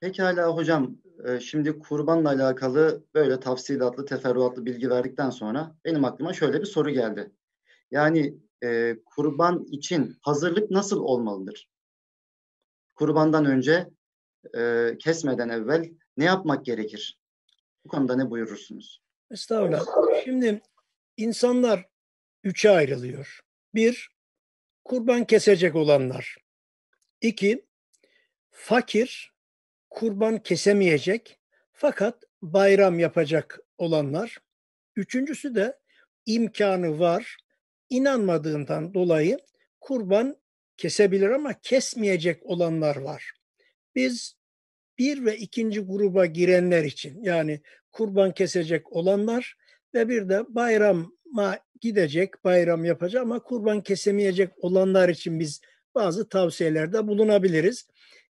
Pekala hocam, şimdi kurbanla alakalı böyle tafsilatlı, teferruatlı bilgi verdikten sonra benim aklıma şöyle bir soru geldi. Yani kurban için hazırlık nasıl olmalıdır? Kurbandan önce, kesmeden evvel ne yapmak gerekir? Bu konuda ne buyurursunuz? Estağfurullah. Şimdi insanlar üçe ayrılıyor. Bir, kurban kesecek olanlar. İki, fakir, kurban kesemeyecek fakat bayram yapacak olanlar. Üçüncüsü de imkanı var, inanmadığından dolayı kurban kesebilir ama kesmeyecek olanlar var. Biz bir ve ikinci gruba girenler için yani kurban kesecek olanlar ve bir de bayrama gidecek, bayram yapacak ama kurban kesemeyecek olanlar için biz bazı tavsiyelerde bulunabiliriz.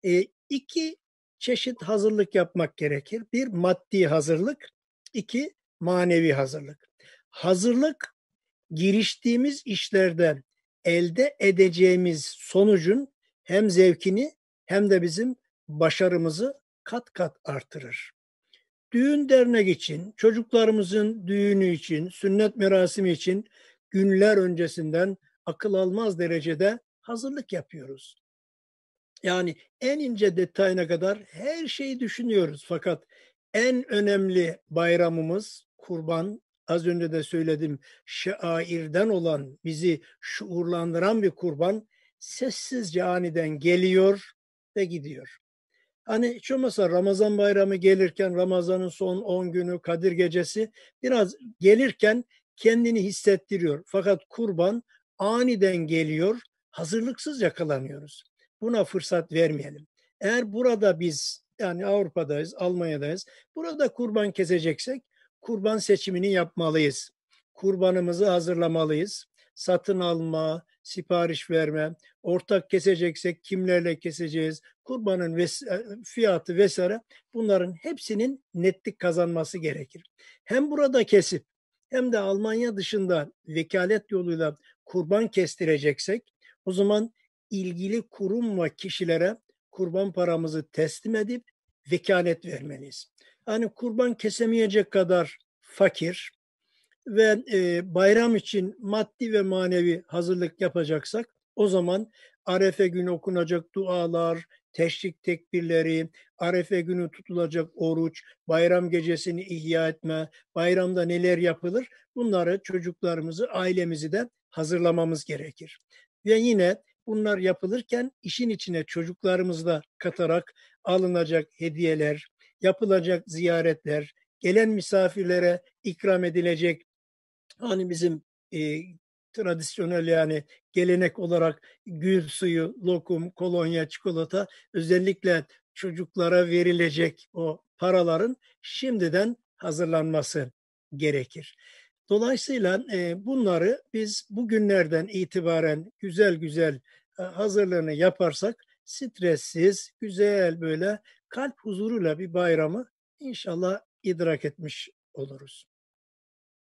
İki çeşit hazırlık yapmak gerekir. Bir maddi hazırlık, iki manevi hazırlık. Hazırlık giriştiğimiz işlerde elde edeceğimiz sonucun hem zevkini hem de bizim başarımızı kat kat artırır. Düğün dernek için, çocuklarımızın düğünü için, sünnet merasimi için günler öncesinden akıl almaz derecede hazırlık yapıyoruz. Yani en ince detayına kadar her şeyi düşünüyoruz. Fakat en önemli bayramımız kurban. Az önce de söyledim, şairden olan, bizi şuurlandıran bir kurban sessizce aniden geliyor ve gidiyor. Hani hiç olmazsa Ramazan bayramı gelirken, Ramazan'ın son 10 günü, Kadir Gecesi biraz gelirken kendini hissettiriyor. Fakat kurban aniden geliyor, hazırlıksız yakalanıyoruz. Buna fırsat vermeyelim. Eğer burada biz, yani Avrupa'dayız, Almanya'dayız, burada kurban keseceksek kurban seçimini yapmalıyız. Kurbanımızı hazırlamalıyız. Satın alma, sipariş verme, ortak keseceksek kimlerle keseceğiz, kurbanın fiyatı vesaire, bunların hepsinin netlik kazanması gerekir. Hem burada kesip hem de Almanya dışında vekalet yoluyla kurban kestireceksek o zaman ilgili kurum ve kişilere kurban paramızı teslim edip vekalet vermeliyiz. Hani kurban kesemeyecek kadar fakir ve bayram için maddi ve manevi hazırlık yapacaksak o zaman Arefe günü okunacak dualar, teşrik tekbirleri, Arefe günü tutulacak oruç, bayram gecesini ihya etme, bayramda neler yapılır, bunları çocuklarımızı, ailemizi de hazırlamamız gerekir. Ve yine bunlar yapılırken işin içine çocuklarımızı da katarak alınacak hediyeler, yapılacak ziyaretler, gelen misafirlere ikram edilecek, hani bizim tradisyonel yani gelenek olarak gül suyu, lokum, kolonya, çikolata, özellikle çocuklara verilecek o paraların şimdiden hazırlanması gerekir. Dolayısıyla bunları biz bugünlerden itibaren güzel güzel hazırlığını yaparsak stressiz, güzel böyle kalp huzuruyla bir bayramı inşallah idrak etmiş oluruz.